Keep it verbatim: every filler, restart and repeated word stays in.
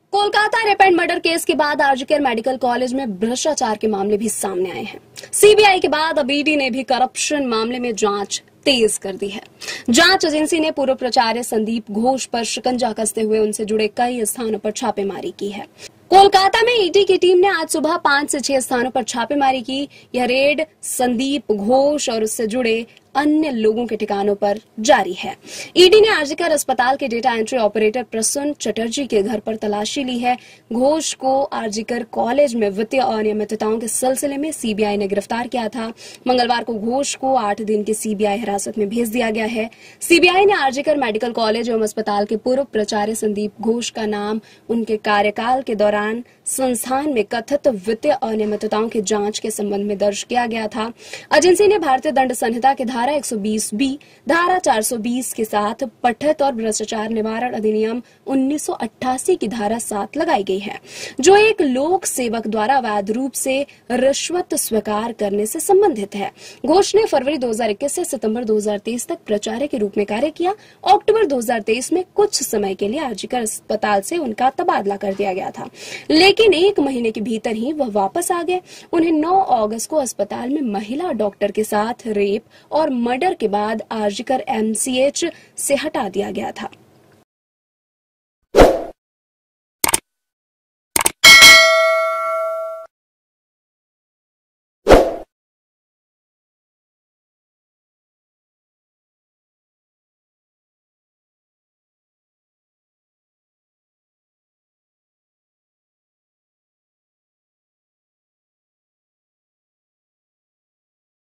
Kolkata rape and murder case के बाद RG Kar medical college में भ्रष्टाचार के मामले भी सामने आए हैं। सीबीआई के बाद अब ईडी ने भी करप्शन मामले में जांच तेज कर दी है। जांच एजेंसी ने पूर्व प्राचार्य संदीप घोष पर शिकंजा कसते हुए उनसे जुड़े कई स्थानों पर छापेमारी की है। कोलकाता में ईडी की टीम ने आज सुबह पांच से छह स्थानों पर छापेमारी की। यह रेड संदीप घोष और उससे जुड़े अन्य लोगों के ठिकानों पर जारी है। ईडी ने आरजीकर अस्पताल के data entry operator Prasun Chatterjee के घर पर तलाशी ली है। घोष को आरजीकर कॉलेज में वित्तीय अनियमितताओं के सिलसिले में सीबीआई ने गिरफ्तार किया था। मंगलवार को घोष को आठ दिन की सीबीआई हिरासत में भेज दिया गया है। सीबीआई ने आरजीकर मेडिकल कॉलेज एवं अस्पताल के पूर्व प्राचार्य संदीप घोष का नाम उनके कार्यकाल के दौरान संस्थान में कथित वित्तीय अनियमितताओं की जांच के संबंध में दर्ज किया गया था। एजेंसी ने भारतीय दंड संहिता के धारा एक सौ बीस बी, धारा चार सौ बीस के साथ पठित और भ्रष्टाचार निवारण अधिनियम उन्नीस सौ अट्ठासी की धारा सात लगाई गई है, जो एक लोक सेवक द्वारा अवैध रूप से रिश्वत स्वीकार करने से संबंधित है। घोष ने फरवरी दो हज़ार इक्कीस से सितंबर दो हज़ार तेईस तक प्राचार्य के रूप में कार्य किया। अक्टूबर दो हज़ार तेईस में कुछ समय के लिए आरजीकर अस्पताल से उनका तबादला कर दिया गया था, लेकिन एक महीने के भीतर ही वह वापस आ गए। उन्हें नौ अगस्त को अस्पताल में महिला डॉक्टर के साथ रेप और मर्डर के बाद आरजीकर एमसीएच से हटा दिया गया था।